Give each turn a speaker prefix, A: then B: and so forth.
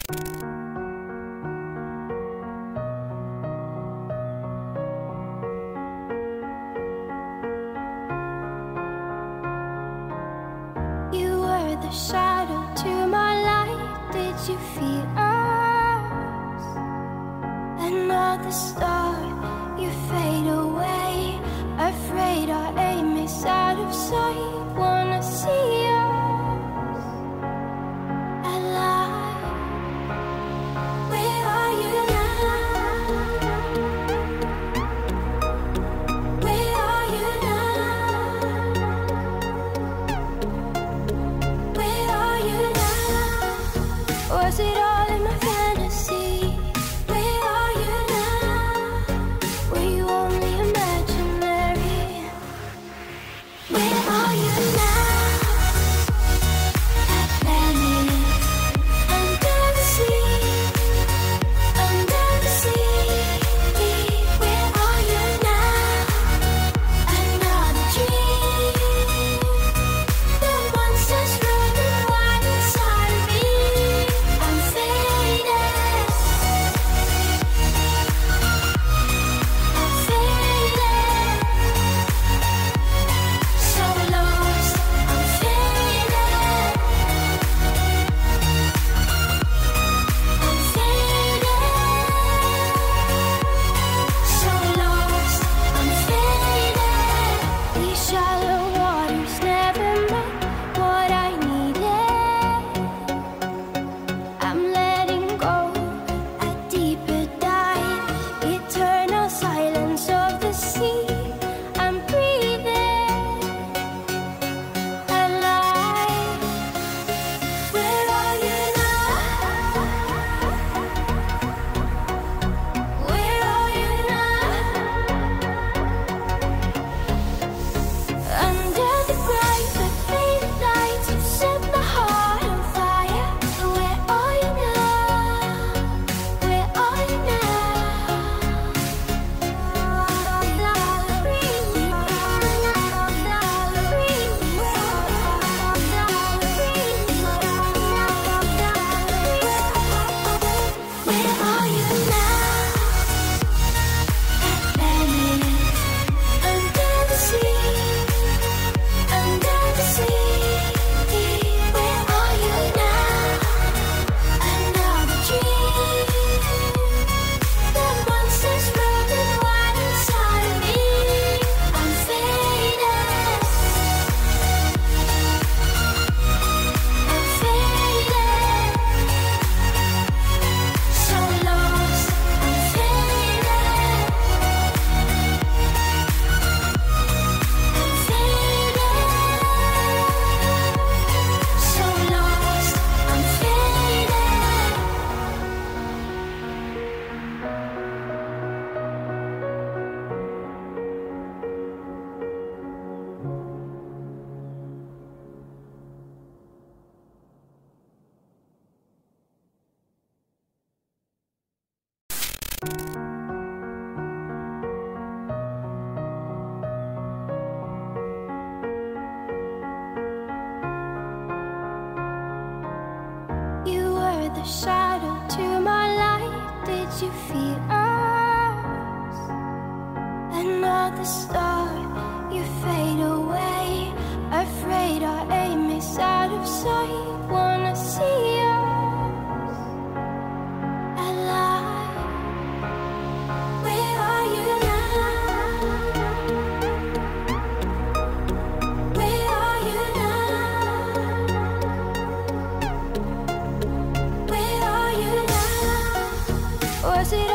A: Shadow to my light, did you feel us? Another star, you fade away. Afraid our aim is out of sight. Wanna see us alive. Where are you now? Where are you now? Was it all in my fantasy? Where are you now? Were you only imaginary? Where are you now? Atlantis, under the sea, under the sea. Where are you now? Another dream. The monsters running wild inside of me. I'm faded. I'm faded. So lost. I'm faded. I'm faded. So lost. I'm faded. These shallow waters never met what I needed. I'm letting go a deeper dive. Eternal silence of the sea. I'm breathing alive. Where are you now? Where are you now? Under the bright but faded lights, you set my heart on fire. Where are you now? Where are you Where are you now? Atlantis, under the sea, under the sea. Where are you now? Another dream. The monsters running wild inside of me. I'm faded. I'm faded. So lost. I'm faded. I'm faded. So lost. I'm faded. You were the shadow to my light. Did you feel us? Another star, you fade away. Afraid our aim is out of sight. Wanna see us alive. Where are you now? Where are you now? Where are you now? Was it